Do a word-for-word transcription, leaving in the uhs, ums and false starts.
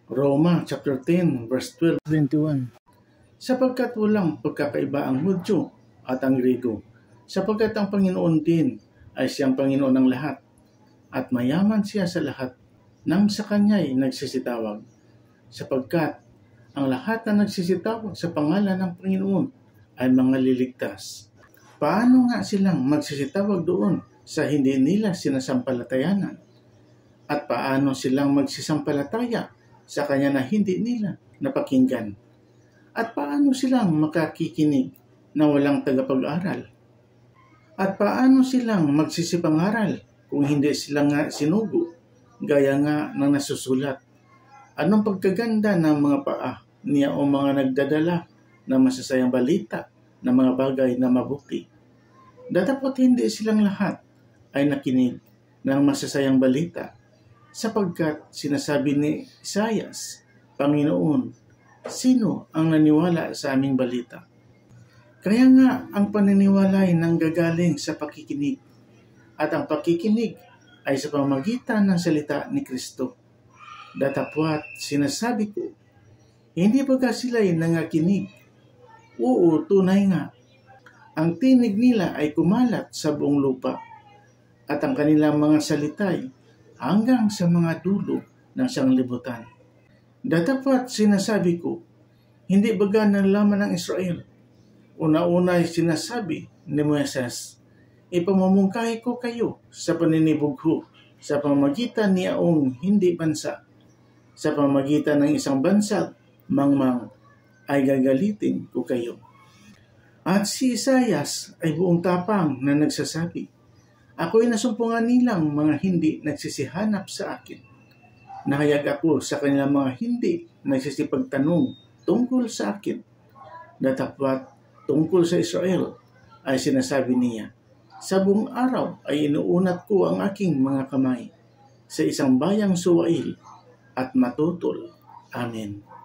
Roma chapter ten verse twelve to twenty-one. Sapagkat walang pagkakaiba ang Hudyo at ang Griego, sapagkat ang Panginoon din ay siyang Panginoon ng lahat, at mayaman siya sa lahat nang sa Kanya'y nagsisitawag, sapagkat ang lahat na nagsisitawag sa pangalan ng Panginoon ay mga liligtas. Paano nga silang magsisitawag doon sa hindi nila sinasampalatayanan? At paano silang magsisampalataya sa Kanya na hindi nila napakinggan? At paano silang makakikinig na walang tagapag-aral? At paano silang magsisipangaral kung hindi sila nga sinugo, gaya nga ng nasusulat? Anong pagkaganda ng mga paa niya o mga nagdadala ng masasayang balita ng mga bagay na mabuti? Datapot hindi silang lahat ay nakinig ng masasayang balita, sapagkat sinasabi ni Isaias, Panginoon, sino ang naniwala sa aming balita? Kaya nga ang paniniwala ay nanggagaling sa pakikinig, at ang pakikinig ay sa pamamagitan ng salita ni Kristo. Datapwat sinasabi ko, hindi ba sila'y nangakinig? Oo, tunay nga. Ang tinig nila ay kumalat sa buong lupa, at ang kanilang mga salita'y hanggang sa mga dulo ng sanglibutan. Datapwat sinasabi ko, hindi baga nalaman ng Israel? Una-una ay sinasabi ni Moises, ipamamungkahi ko kayo sa paninibugho sa pamamagitan ni aong hindi bansa. Sa pamamagitan ng isang bansa, mangmang, ay gagalitin ko kayo. At si Isaias ay buong tapang na nagsasabi, ako'y nasumpungan nilang mga hindi nagsisihanap sa akin. Nahayag ako sa kanilang mga hindi nagsisipagtanong tungkol sa akin. Datapwat tungkol sa Israel ay sinasabi niya, sa buong araw ay inuunat ko ang aking mga kamay sa isang bayang suwail at matutol. Amen.